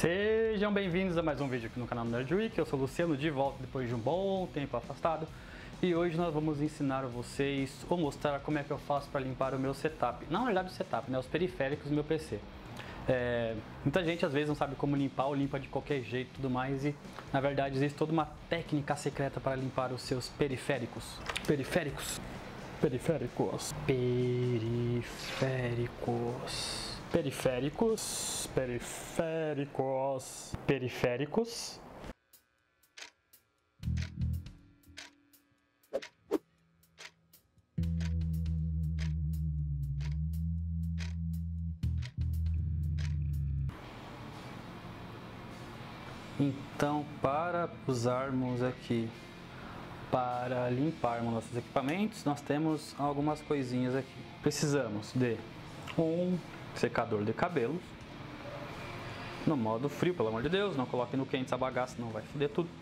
Sejam bem-vindos a mais um vídeo aqui no canal Nerd Week. Eu sou o Luciano, de volta depois de um bom tempo afastado. E hoje nós vamos ensinar a vocês, ou mostrar como é que eu faço para limpar o meu setup. Não, na verdade o setup, né? Os periféricos do meu PC. Muita gente às vezes não sabe como limpar ou limpa de qualquer jeito e tudo mais. E na verdade existe toda uma técnica secreta para limpar os seus periféricos. Periféricos. Periféricos. Então, para usarmos aqui, para limparmos nossos equipamentos, nós temos algumas coisinhas aqui. Precisamos de um secador de cabelos, no modo frio, pelo amor de Deus, não coloque no quente essa bagaça, não vai foder tudo.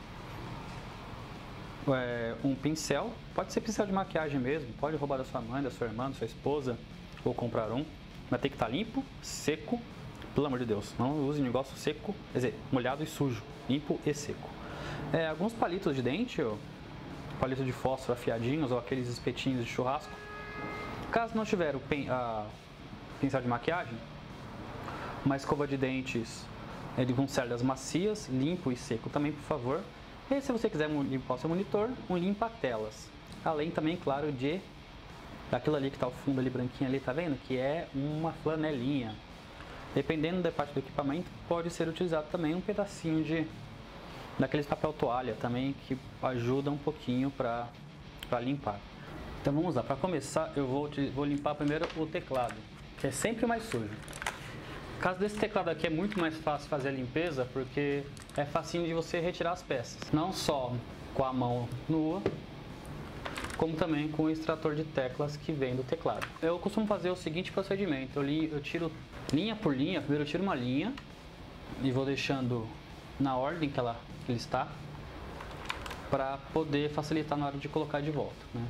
Um pincel, pode ser pincel de maquiagem mesmo, pode roubar da sua mãe, da sua irmã, da sua esposa, ou comprar um, mas tem que estar limpo, seco, pelo amor de Deus, não use negócio seco, quer dizer, molhado e sujo, limpo e seco. Alguns palitos de dente, palito de fósforo afiadinhos ou aqueles espetinhos de churrasco. Caso não tiver o pincel de maquiagem, uma escova de dentes com cerdas macias, limpo e seco também, por favor. E se você quiser limpar o seu monitor, um limpa-telas. Além também, claro, daquilo ali que está ao fundo ali, branquinho ali, tá vendo? Que é uma flanelinha. Dependendo da parte do equipamento, pode ser utilizado também um pedacinho daqueles papel toalha também, que ajuda um pouquinho para limpar. Então vamos lá, para começar eu vou limpar primeiro o teclado, que é sempre mais sujo. No caso desse teclado aqui é muito mais fácil fazer a limpeza, porque é facinho de você retirar as peças. Não só com a mão nua, como também com o extrator de teclas que vem do teclado. Eu costumo fazer o seguinte procedimento, eu tiro linha por linha, primeiro eu tiro uma linha e vou deixando na ordem que ele está, para poder facilitar na hora de colocar de volta, né?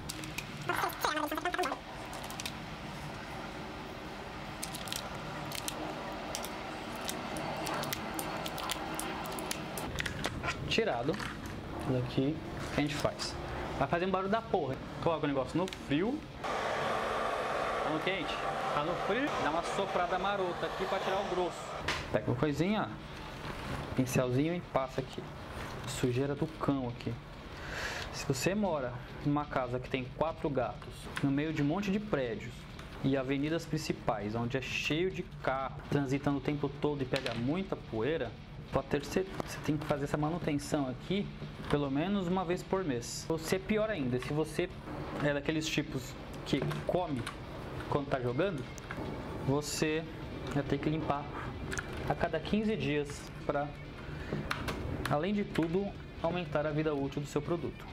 Tirado daqui, o que a gente faz? Vai fazer um barulho da porra. Coloca o negócio no frio. Tá no quente? Tá no frio. Dá uma soprada marota aqui para tirar o grosso. Pega uma coisinha, pincelzinho e passa aqui. Sujeira do cão aqui. Se você mora numa casa que tem 4 gatos, no meio de um monte de prédios e avenidas principais, onde é cheio de carro, transitando o tempo todo e pega muita poeira, pode ter certeza, você tem que fazer essa manutenção aqui pelo menos uma vez por mês. Ou se é pior ainda, se você é daqueles tipos que come quando está jogando, você vai ter que limpar a cada 15 dias para, além de tudo, aumentar a vida útil do seu produto.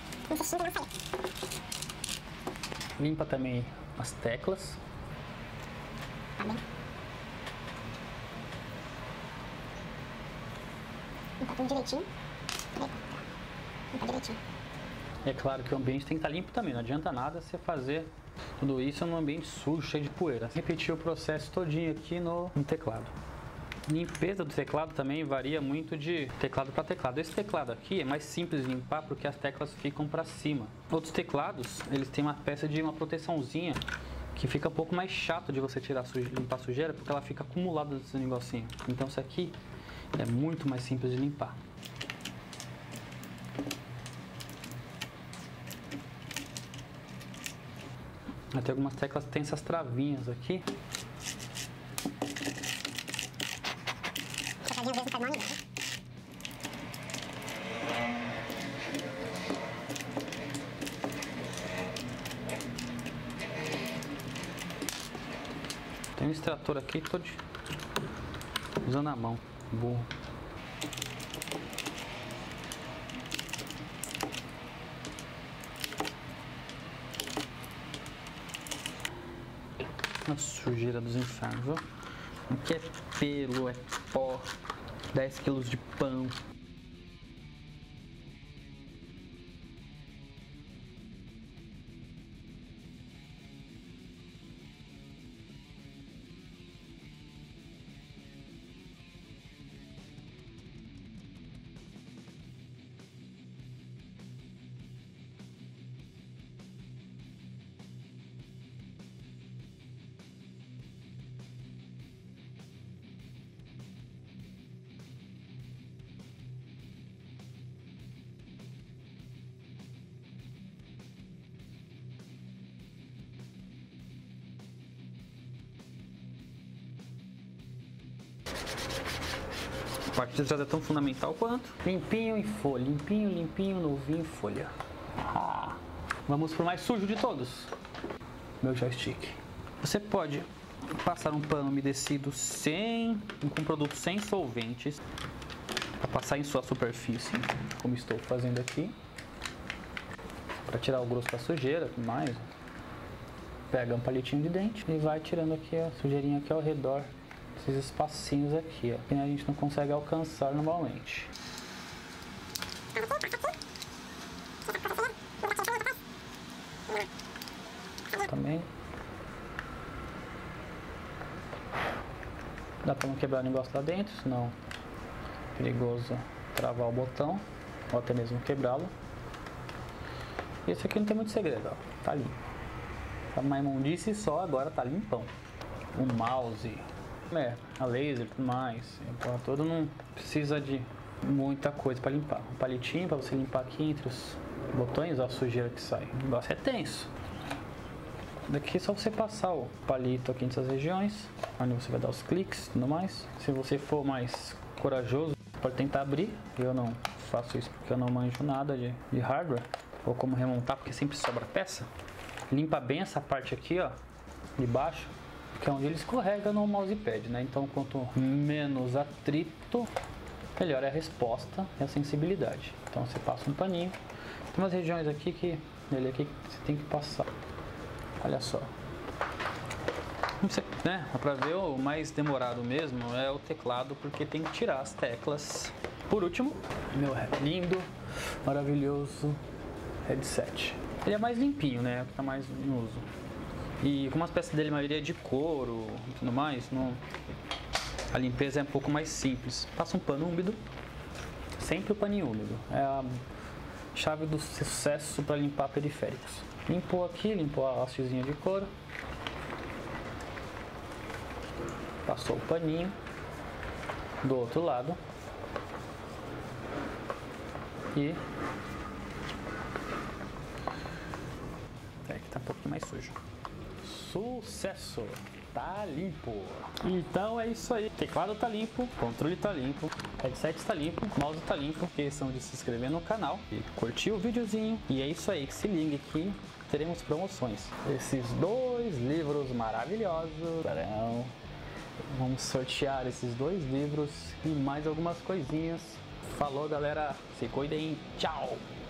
Limpa também as teclas. Limpa tudo direitinho. Limpa direitinho. É claro que o ambiente tem que estar limpo também, não adianta nada você fazer tudo isso num ambiente sujo, cheio de poeira. Repetir o processo todinho aqui no teclado. Limpeza do teclado também varia muito de teclado para teclado. Esse teclado aqui é mais simples de limpar porque as teclas ficam para cima. Outros teclados, eles têm uma peça de uma proteçãozinha que fica um pouco mais chato de você limpar a sujeira, porque ela fica acumulada nesse negocinho. Então isso aqui é muito mais simples de limpar. Tem algumas teclas que tem essas travinhas aqui. Tem um extrator aqui, tô usando a mão. Boa. A sujeira dos infernos, viu? Aqui é pelo, é pó, 10 quilos de pão. parte de trás é tão fundamental quanto. Limpinho em folha, limpinho, limpinho, novinho em folha. Vamos pro mais sujo de todos. Meu joystick. Você pode passar um pano umedecido com produtos sem solventes para passar em sua superfície, como estou fazendo aqui, para tirar o grosso da sujeira, mais. Pega um palitinho de dente e vai tirando aqui a sujeirinha aqui ao redor, esses espacinhos aqui, ó, que a gente não consegue alcançar normalmente. Também dá para não quebrar o negócio lá dentro, senão é perigoso travar o botão ou até mesmo quebrá-lo. Esse aqui não tem muito segredo, ó, tá limpo. Tá uma imundice só, agora tá limpão. O mouse, a laser e tudo mais, a toda não precisa de muita coisa para limpar. Um palitinho para você limpar aqui entre os botões, ó, a sujeira que sai. O negócio é tenso. Daqui é só você passar o palito aqui nessas regiões, onde você vai dar os cliques e tudo mais. Se você for mais corajoso, pode tentar abrir. Eu não faço isso porque eu não manjo nada de hardware, ou como remontar, porque sempre sobra peça. Limpa bem essa parte aqui, ó, de baixo, que é onde ele escorrega no mousepad, né? Então, quanto menos atrito, melhor é a resposta e a sensibilidade. Então, você passa um paninho. Tem umas regiões aqui que você tem que passar. Olha só. Né? Pra ver, o mais demorado mesmo é o teclado, porque tem que tirar as teclas. Por último, meu lindo, maravilhoso headset. Ele é mais limpinho, né? Tá mais em uso. E como as peças dele, a maioria é de couro e tudo mais, a limpeza é um pouco mais simples. Passa um pano úmido, sempre o paninho úmido. É a chave do sucesso para limpar periféricos. Limpou aqui, limpou a hastezinha de couro. Passou o paninho do outro lado. E que tá um pouquinho mais sujo. Sucesso! Tá limpo! Então é isso aí. Teclado tá limpo, controle tá limpo, headset tá limpo, mouse tá limpo. Questão de se inscrever no canal e curtir o videozinho. E é isso aí, que se ligue que teremos promoções. Esses 2 livros maravilhosos. Vamos sortear esses 2 livros e mais algumas coisinhas. Falou, galera! Se cuidem! Tchau!